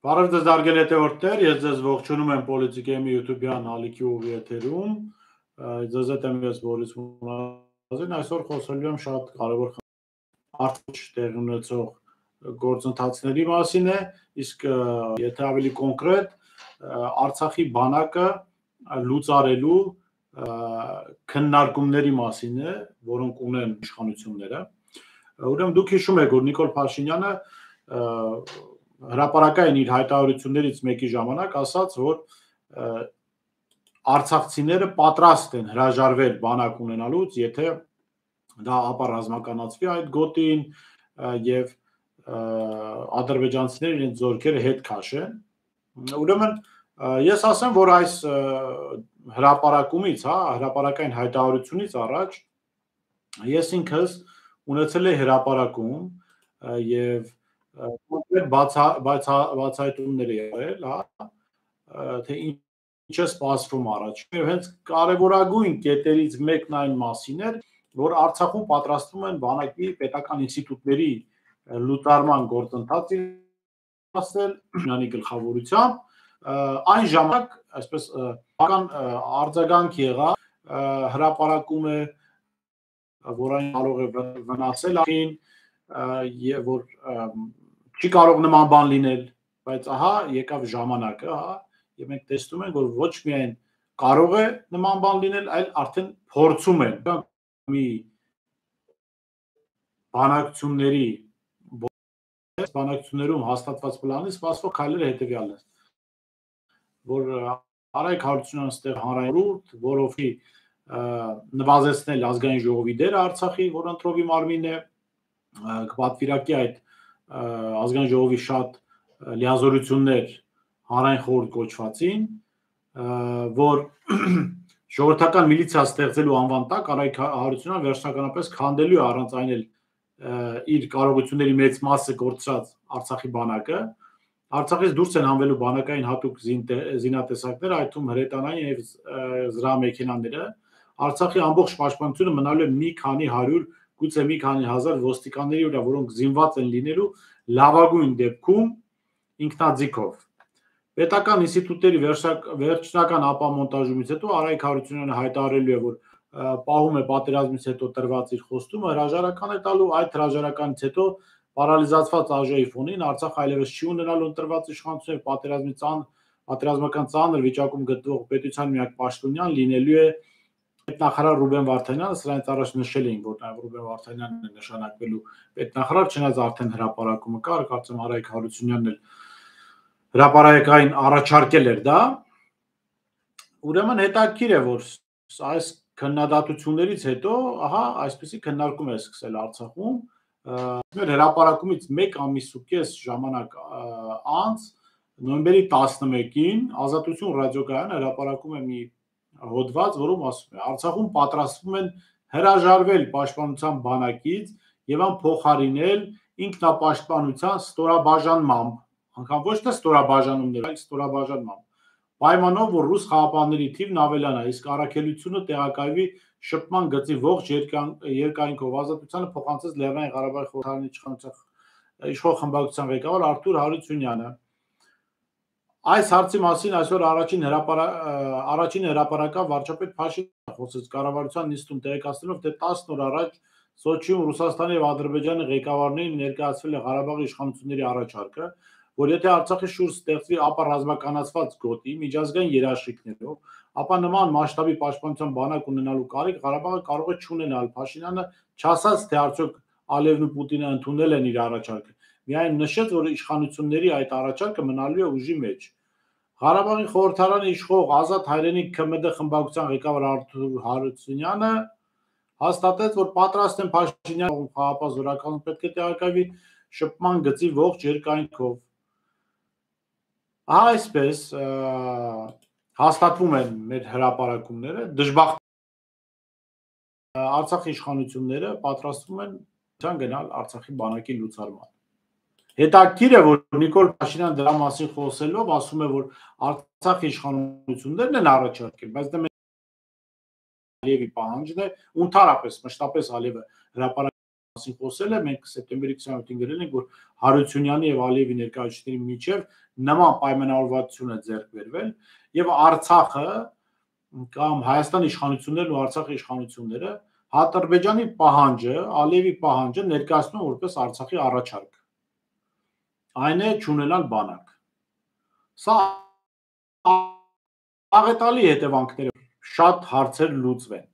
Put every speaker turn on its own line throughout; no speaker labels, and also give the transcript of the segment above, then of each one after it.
Բարև ձեզ հարգելի հետևորդներ, ես ձեզ ողջունում եմ Պոլիտիկեմի YouTube-յան ալիքի ուղի եթերում, ձեզ հետ եմ ես Բորիս Մուրադյան, այսօր խոսելու եմ շատ կարևոր արդյունք տեղի ունեցող գործընթացների մասին է, իսկ եթե ավելի կոնկրետ, Արցախի բանակը լուծարելու քննարկումների մասին է, որոնք ունեն իշխանությունները։ Ուրեմն դուք հիշում եք, որ Նիկոլ Փաշինյանը հրապարակային իր հայտարարություններից մեկի ժամանակ ասաց, որ արցախցիները պատրաստ են հրաժարվել բանակ ունենալուց, եթե դա ապառազմականացվի այդ գոտին եւ ադրբեջանցիները իրենց զորքերը հետ քաշեն։ Ուրեմն ես ասեմ, որ այս հրապարակումից, հրապարակային հայտարարությունից առաջ ես ինքս ունեցել եմ հրապարակում եւ կոնկրետ բացահայտումներ եղել, թե ինչ է սպասվում առաջ։ Եվ հենց կարևորագույն կետերից մեկն այն մասին էր, որ Արցախում պատրաստվում են բանակի պետական ինստիտուտների լուծարման գործընթացի հասնել Փաշինյանի գլխավորությամբ, այն ժամանակ, այսպես բական արձագանք եղավ, հրապարակում է, որ այն կարող է վնասել աղին, եւ որ չի կարող նման բան լինել, բայց ահա եկավ ժամանակը, եւ մենք տեսնում ենք, որ ոչ միայն կարող է նման բան լինել, այլ արդեն փորձում են մի բանակցություններում հաստատված պլանի սպասվող քայլերը հետեւյալն են, որ Արայք Հարությունյանը ստեղ հանրայնորդ, որովի նվազեցնել ազգային ժողովի դերը Արցախի, որ ընտրովի մարմին է, կպատվիրակի այդ ազգային ժողովի շատ լիազորություններ հանրային խորհուրդ կոչվածին, որ ժողովրդական միլիցիա ստեղծելու անվան տակ Արայք Հարությունյանը վերջնականապես քանդելու է առանց այն էլ իր կարողությունների մեծ մասը կորցրած Արցախի բանակը, Արցախից դուրս են հանվելու բանակային հատուկ զինատեսակներ, այդ թվում հրետանային եւ զրահամեքենաները, Արցախի ամբողջ պաշտպանությունը մնալու է մի քանի հարյուր, գուցե մի քանի հազար ոստիկանների վրա, որոնք զինված են լինելու լավագույն դեպքում ինքնաձիգով։ Պետական ինստիտուտների վերջնական ապամոնտաժումից հետո Արայք Հարությունյանը հայտարարելու է, որ պահում է պատերազմից հետո տրված իր խոստումը, հրաժարական է տալու, այդ հրաժարականից հետո պարալիզացված ԱԺ-ի ֆոնին Արցախ այլևս չի ունենալու ընտրված իշխանություն, պատերազմական ծանր վիճակում գտնվող պետության միակ պաշտոնյան լինելու է պետնախարար Ռուբեն Վարդանյանը, սրանից առաջ նշել էին, որ նաև Ռուբեն Վարդանյանն է նշանակվելու պետնախարար, չնայած արդեն հրապարակումը կար, կարծեմ Արայք Հարությունյանն էլ հրապարակային առաջարկել էր դա։ Ուրեմն հետաքրքիր է, որ այս քննադատություններից հետո, ահա, այսպեսի քննարկում է սկսել Արցախում, մեր հրապարակումից 1 ամիս ու կես ժամանակ անց, նոյեմբերի 11-ին Ազատություն ռադիոկայանը հրապարակում է մի հոդված, որում ասում է. Արցախում պատրաստվում են հրաժարվել պաշտպանության բանակից եւ փոխարինել ինքնապաշտպանության ստորաբաժանմամբ, անգամ ոչ թե ստորաբաժանումներ, այլ ստորաբաժանմամբ, պայմանով, որ ռուս խաղապանների թիվն ավելանա, իսկ առաքելությունը տեղակայվի շփման գծի ողջ երկայնքով, Ազատությանը փոխանցեց Լեռնային Ղարաբաղի խորհրդարանի իշխող խմբակցության ղեկավար Արթուր Հարությունյանը։ Այս հարցի մասին այսօր առաջին հրապարակավ վարչապետ Փաշինյանը խոսեց կառավարության նիստում տեղեկացնելով, թե 10 օր առաջ Սոչիում Ռուսաստանի եւ Ադրբեջանի ղեկավարներին ներկայացվել է Ղարաբաղի իշխանությունների առաջարկը, որ եթե Արցախի շուրջ ստեղծվի ապառազմականացված գոտի միջազգային երաշխիքներով, ապա նման մասշտաբի պաշտպանության բանակ ունենալու կարիք Ղարաբաղը կարող է չունենալ։ Փաշինյանը չասաց, թե արդյոք Ալիևն ու Պուտինը ընդունել են իր առաջարկը, միայն նշեց, որ իշխանությունների այդ առաջարկը մնալու է ուժի մեջ։ Ղարաբաղի խորհրդարանի իշխող Ազատ հայրենիք ՔՄԴ խմբակցության ղեկավար Արթուր Հարությունյանը հաստատեց, որ պատրաստ են Փաշինյանը խաղապահ զորականում պետք է տեղակայվի շփման գծի ողջ երկայնքով։ Այսպես հաստատվում են մեր հրապարակումները, դժբախտ Արցախի իշխանությունները պատրաստվում են գնալ Արցախի բանակի լուծարման։ Հետաքրքիր է, որ Նիկոլ Փաշինյանը դրա մասին խոսելով ասում է, որ Արցախի իշխանություններն են առաջարկել, բայց դա Ալիևի պահանջն է, ընդհանրապես մշտապես Ալիևը հրապարակ մասին խոսել է, մենք սեպտեմբերի 27-ին գրել ենք, որ Հարությունյանի եւ Ալիևի ներկայացուցիչների միջև նման պայմանավորվածություն է ձեռք բերվել եւ Արցախը կամ Հայաստանի իշխանություններն ու Արցախի իշխանությունները Ադրբեջանի պահանջը, Ալիևի պահանջը ներկայացնում որպես Արցախի առաջարկ։ Այն է չունենալ բանակ։ Սա աղետալի հետևանքները շատ հարցեր լուծվեն։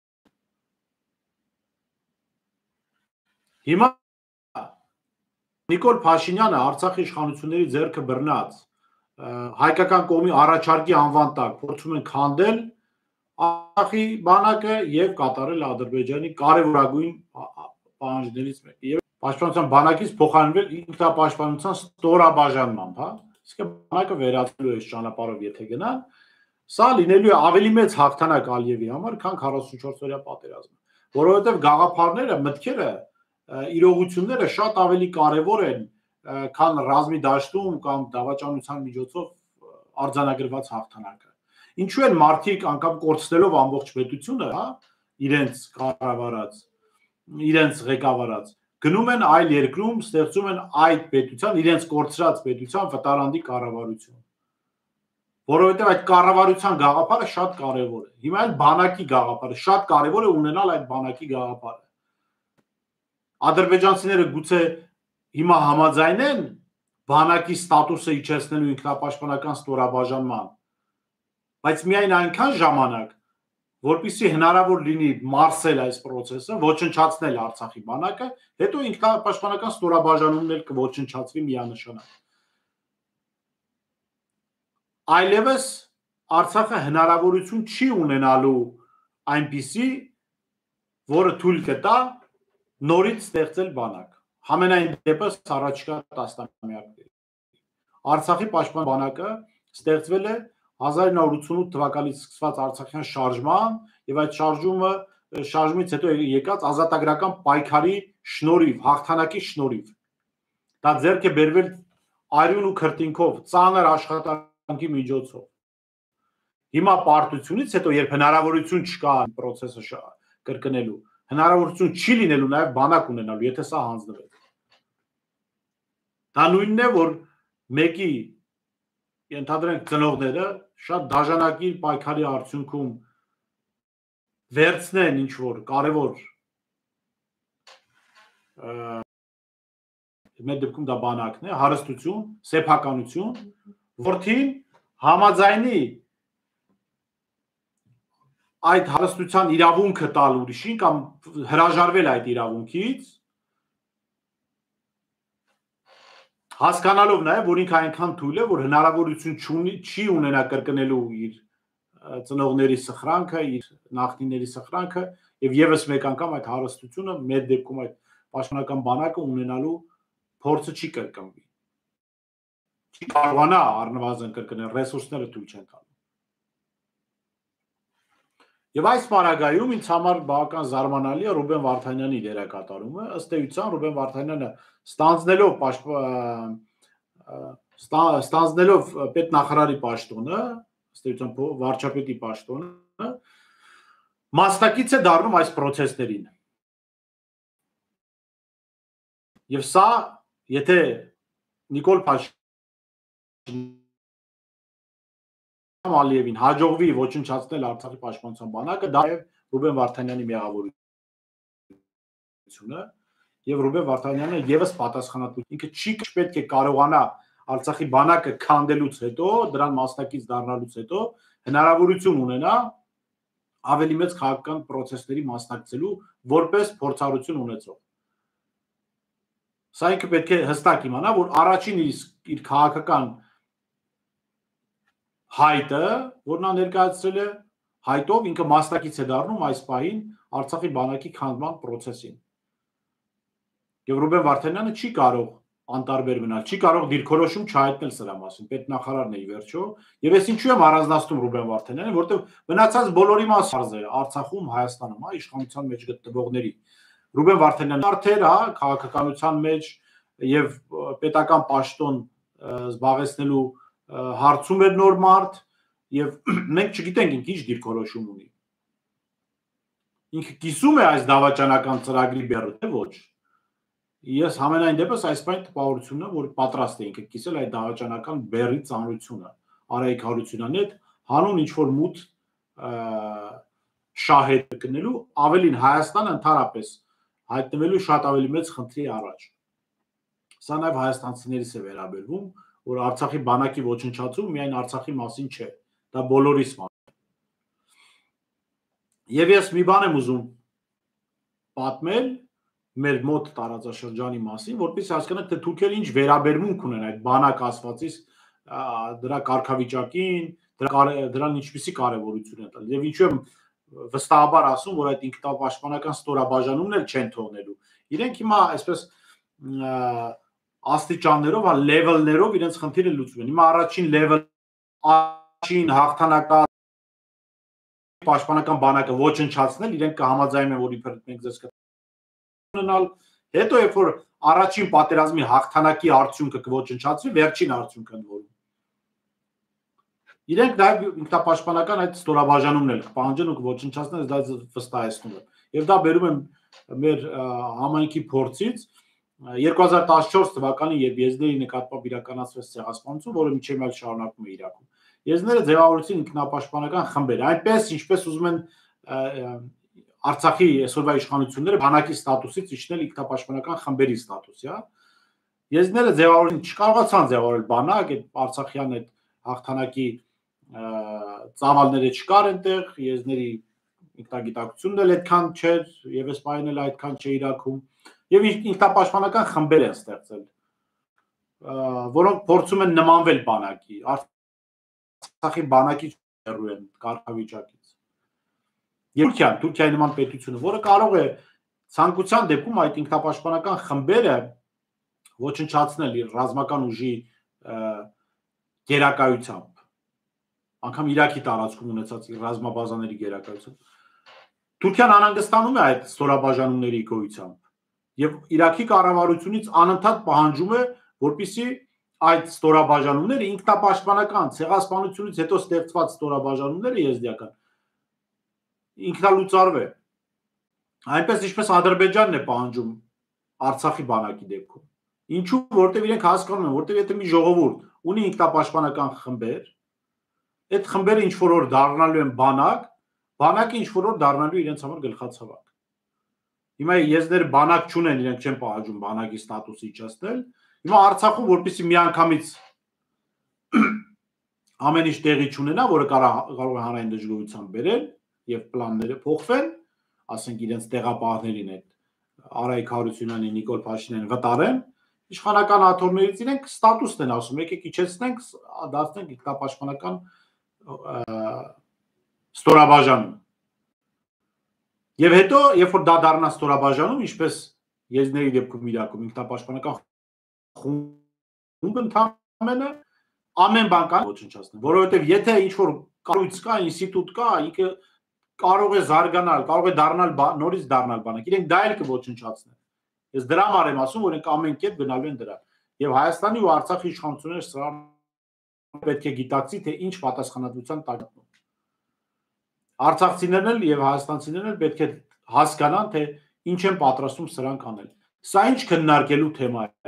Հիմա Նիկոլ Փաշինյանը Արցախի իշխանությունների ձեռքը բռնած հայկական կողմի առաջարկի անվան տակ փորձում են քանդել Արցախի բանակը եւ կատարել Ադրբեջանի կարևորագույն պահանջներից մեկը եւ պաշտպանության բանակից փոխարինվել ինքնապաշտպանության ստորաբաժանմամբ, հա, իսկ բանակը վերածելու է ճանապարհով եթե գնան, սա լինելու է ավելի մեծ հաղթանակ Ալիևի համար, քան 44-օրյա պատերազմը, որովհետեւ գաղափարները, մտքերը, իրողությունները շատ ավելի կարևոր են, քան ռազմի դաշտում կամ դավաճանության միջոցով արձանագրված հաղթանակը։ Ինչու են մարդիկ անգամ կորցնելով ամբողջ պետությունը, հա, իրենց կառավարած, իրենց ղեկավարած, գնում են այլ երկրում, ստեղծում են այդ պետության, իրենց կորցրած պետության վտարանդի կառավարություն։ Որովհետև այդ կառավարության գաղափարը շատ կարևոր է։ Հիմա էլ բանակի գաղափարը շատ կարևոր է ունենալ այդ բանակի գաղափարը։ Ադրբեջանցիները գուցե հիմա համաձայնեն բանակի ստատուսը իջեցնելու ինքնապաշտպանական ստորաբաժանման, բայց միայն այնքան ժամանակ, որպեսզի հնարավոր լինի մարսել այս process-ը, ոչնչացնել Արցախի բանակը, հետո ինքնապաշտպանական ստորաբաժանումն էլ կոչնչացվի միանշանակ։ Այլևս Արցախը հնարավորություն չի ունենալու այնպիսի, որը թույլ կտա նորից ստեղծել բանակ։ Համենայն դեպս առաջիկա տասնամյակների։ Արցախի պաշտպան բանակը ստեղծվել է 1988 թվականից սկսված Արցախյան շարժման եւ այդ շարժումից հետո եկած ազատագրական պայքարի շնորհիվ, հաղթանակի շնորհիվ։ Դա ձեռք է բերվել արյուն ու քրտինքով, ծանր աշխատանքի միջոցով։ Հիմա պարտությունից հետո, երբ հնարավորություն չկա process-ը կրկնելու, հնարավորություն չի լինելու նաեւ բանակ ունենալու, եթե սա հանձնվի։ Դա նույնն է, որ մեկի ենթադրենք ծնողները շատ դաժանակիր պայքարի արդյունքում վերցնեն ինչ որ կարևոր մեր դեպքում դա բանակն է, հարստություն, սեփականություն, որդին համաձայնի այդ հարստության իրավունքը տալ ուրիշին կամ հրաժարվել այդ իրավունքից, հասկանալով նաև, որ ինքը այնքան թույլ է, որ հնարավորություն չի ունենա կրկնելու իր ծնողների սխրանքը, իր նախնիների սխրանքը եւ եւս մեկ անգամ այդ հարստությունը մեր դեպքում այդ պաշտպանական բանակը ունենալու փորձը չի կրկնվի։ Չի կարողանա առնվազն կրկնել, ռեսուրսները թույլ չեն տալու։ Եվ այս պարագայում ինձ համար բավական զարմանալի է Ռուբեն Վարդանյանի դերակատարումը, ըստ էության Ռուբեն Վարդանյանը ստանձնելով պետնախարարի պաշտոնը, ըստ էության վարչապետի պաշտոնը, մասնակից է դառնում այս process-ներին։ Եվ սա, եթե Նիկոլ Փաշինյանը Ալիևին հաջողվի ոչնչացնել Արցախի պաշտպանության բանակը, դա է Ռուբեն Վարդանյանի մեղավորությունը, եւ Ռուբեն Վարդանյանը եւս պատասխանատու։ Ինքը չի պետք է կարողանա Արցախի բանակը քանդելուց հետո, դրան մասնակից դառնալուց հետո հնարավորություն ունենա ավելի մեծ քաղաքական process-ների մասնակցելու որպես փորձառություն ունեցող։ Սա ինքը պետք է հստակ իմանա, որ առաջին իր քաղաքական հայտը, որ նա ներկայացրել է, հայտով ինքը մասնակից է դառնում այս պահին Արցախի բանակի քանդման process-ին։ Եվ Ռուբեն Վարդանյանը չի կարող անտարբեր մնալ, չի կարող դիրքորոշում չհայտնել սրա մասին, պետնախարարն է ի վերջո, եւ ես ինչու եմ առանձնացնում Ռուբեն Վարդանյանին, որտեղ մնացած բոլորի մասը է Արցախում, Հայաստանում, հա, իշխանության մեջ գտնվողների։ Ռուբեն Վարդանյանը արդեր, հա, քաղաքականության մեջ եւ պետական պաշտոն զբաղեցնելու հարցում էր նոր մարդ եւ մենք չգիտենք ինքը ինչ դիրքորոշում ունի։ Ինքը կիսում է այս դավաճանական ծրագրի բեռը, թե ոչ։ Ես համենայն դեպս այս բան տպավորությունն է, որ պատրաստ էինք կիսել այդ դավաճանական բերի ծանրությունը Արայիկ Հարությունյանի հետ հանուն ինչ որ մութ շահեր գտնելու, ավելին Հայաստանը ընդհանրապես հայտնվելու շատ ավելի մեծ խնդրի առաջ։ Սա նաև հայաստանցիներիս է վերաբերվում, որ Արցախի բանակի ոչնչացում միայն Արցախի մասին չէ, դա բոլորիս մասին։ Եվ ես մի բան եմ ուզում պատմել մեր մոտ տարածաշրջանի մասին, որպեսզի հասկանանք, թե թուրքերը ինչ վերաբերմունք ունեն այդ բանակ ասվածից դրա կարգավիճակին, դրան ինչպիսի կարևորություն է տալ։ Եվ ինչու եմ վստահաբար ասում, որ այդ ինքնապաշտպանական ստորաբաժանումն էլ չեն թողնելու։ Իրենք հիմա այսպես աստիճաններով, լեվելներով իրենց խնդիրը լուծում են։ Հիմա առաջին լեվել, առաջին հաղթանակա պաշտպանական բանակը ոչնչացնել, իրենք կհամաձայնեն, որ իբր մենք ձեզ կունենալ, հետո երբ որ առաջին պատերազմի հաղթանակի արդյունքը կոչնչացվի, վերջին արդյունքը ընդորում։ Իրենք նաև ինքնապաշտպանական այդ ստորաբաժանումն էլ կպահանջեն ու կոչնչացնեն, դա վստահեցնում եմ։ Եվ դա բերում եմ մեր համայնքի փորձից 2014 թվականին, երբ եզների նկատմամբ իրականացվեց ցեղասպանություն, որը մինչև այլ շարունակում է Իրաքում։ Եզները ձևավորեցին ինքնապաշտպանական խմբեր, այնպես ինչպես ուզում են Արցախի այսօրվա իշխանությունները բանակի ստատուսից իջնել ինքնապաշտպանական խմբերի ստատուս, հա։ Եզները ձևավորեցին, չկարողացան ձևավորել բանակ, այդ Արցախյան այդ հաղթանակի ծավալները չկար այնտեղ, եզների ինքնագիտակցությունն էլ այդքան չէր, եւ այս բանը էլ այդքան չէ Իրաքում, եւ ինքնապաշտպանական խմբեր են ստեղծել, որոնք փորձում են նմանվել բանակի, Արցախի բանակի հեռու են կարգավիճակից։ Թուրքիայի նման պետությունը, որը կարող է ցանկության դեպքում այդ ինքնապաշտպանական խմբերը ոչնչացնել իր ռազմական ուժի գերակայությամբ, անգամ Իրաքի տարածքում ունեցած ռազմաբազաների գերակայությամբ։ Թուրքիան անհանգստանում է այդ ստորաբաժանումների գոյությամբ եւ Իրաքի կառավարությունից անընդհատ պահանջում է, որպեսզի այդ ստորաբաժանումները ինքնապաշտպանական ցեղասպանությունից հետո ստեղծված ստորաբաժանումները եզդիական ինքնալուծարվե։ Այնպես ինչպես Ադրբեջանն է պահանջում Արցախի բանակի դեպքում։ Ինչու, որտեղ իրենք հասկանում են, որտեղ եթե մի ժողովուրդ ունի ինքնապաշտպանական խմբեր, այդ խմբերը ինչ որ դառնալու են բանակ, բանակը ինչ որ դառնալու իրենց համար գլխացավակ։ Հիմա եզները բանակ չունեն, իրենք չեն պահանջում բանակի ստատուս իջեցնել։ Հիմա Արցախում որպեսզի միանգամից ամեն ինչ տեղի չունենա, որը կարող է հանրային դժգոհությամբ բերել եւ պլանները փոխվեն, ասենք իրենց տեղապահներին այդ Արայիկ Հարությունյանի, Նիկոլ Փաշինյանի վտարեն, իշխանական աթոռներից իրենք ստատուսն են ասում, եկեք իջեցնենք, դարձնենք ինքնապաշտպանական ստորաբաժանում։ Եվ հետո, երբ որ դա դառնա ստորաբաժանում, ինչպես եզների դեպքում Իրաքում ինքնապաշտպանական խումբ ընդամենը ամեն բան կա ոչնչացնել, որովհետև եթե ինչ որ կառույց կա, ինստիտուտ կա, ինքը կարող է զարգանալ, կարող է դառնալ նորից դառնալ բանակ, իրենք դա էլ կոչնչացնեն։ Ես դրա համար եմ ասում, որ իրենք ամեն կերպ գնալու են դրա։ Եվ Հայաստանի ու Արցախի իշխանությունները սրա պետք է գիտակցի, թե ինչ պատասխանատվության տակ են։ Արցախցիներն էլ եւ հայաստանցիներն էլ պետք է հասկանան, թե ինչ են պատրաստում սրանք անել։ Սա ինչ քննարկելու թեմա է։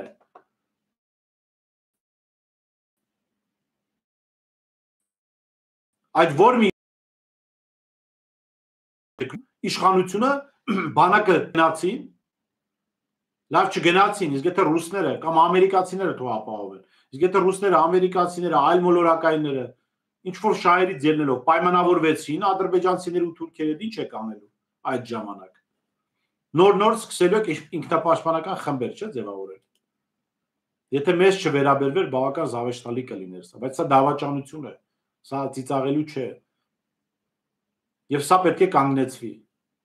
Այդ որ մի իշխանությունը բանակը գնացին, լավ չգնացին, իսկ եթե ռուսները կամ ամերիկացիները թող ապահովեն, իսկ եթե ռուսները, ամերիկացիները, այլ մոլորակայինները ինչ որ շահերից ելնելով պայմանավորվեցին ադրբեջանցիների ու թուրքերի հետ, ինչ է կանելու այդ ժամանակ։ Նոր սկսելու եք ինքնապաշտպանական խմբեր, չէ՞ ձևավորել։ Եթե մեզ չվերաբերվեր, բավական զավեշտալի կլիներ սա, բայց սա դավաճանություն է, սա ծիծաղելու չէ։ Եվ սա պետք է կանգնեցվի։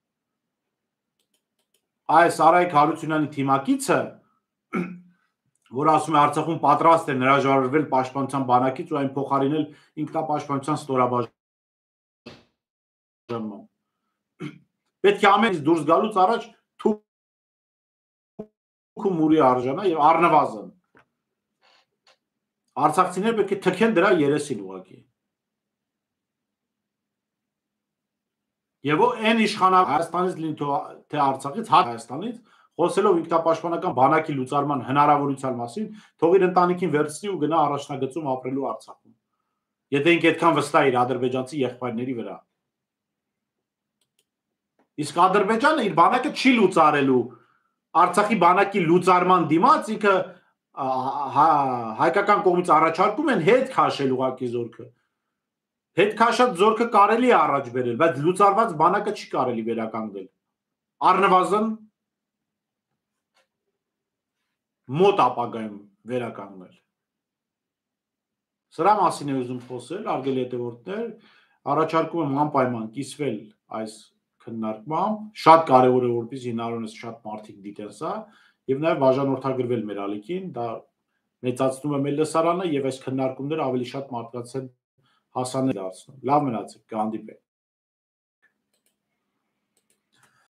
Այս Արայիկ Հարությունյանի թիմակիցը, որ ասում է Արցախում պատրաստ է հրաժարվել պաշտպանության բանակից ու այն փոխարինել ինքնապաշտպանության ստորաբաժանման։ Պետք է ամենից դուրս գալուց առաջ թուք ու մուրի արժանա եւ առնվազն արցախցիները պետք է թքեն դրա երեսին ուղղակի։ Եվ այն իշխանա Հայաստանից լինի թե Արցախից, Հայաստանից խոսելով ինքնապաշտպանական բանակի լուծարման հնարավորության մասին, թող իր ընտանիքին վերցնի ու գնա առաջնագծում ապրելու Արցախում։ Եթե ինք այդքան վստահ իր ադրբեջանցի եղբայրների վրա։ Իսկ Ադրբեջանը իր բանակը չի լուծարելու Արցախի բանակի լուծարման դիմաց ինքը հայկական կողմից առաջարկում են հետ քաշել ուղակի զորքը։ Հետ քաշած զորքը կարելի է առաջ բերել, բայց լուծարված բանակը չի կարելի վերականգնել։ Առնվազն մոտ ապագայում վերականգնել։ Սրա մասին է ուզում խոսել, արգելի հետևորդներ, առաջարկում եմ անպայման կիսվել այս քննարկմամբ, շատ կարևոր է որպեսզի հնարավորինս շատ մարդիկ դիտեն սա եւ նաեւ բաժանորդագրվել մեր ալիքին, դա մեծացնում է մեր լսարանը եւ այս քննարկումները ավելի շատ մարդկանց հետ հասանելի դարձնում։ Լավ մնացեք, կհանդիպենք։